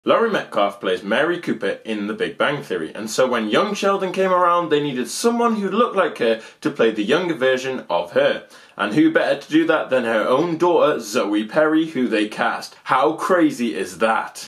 Laurie Metcalf plays Mary Cooper in The Big Bang Theory, and so when young Sheldon came around, they needed someone who looked like her to play the younger version of her. And who better to do that than her own daughter, Zoe Perry, who they cast. How crazy is that?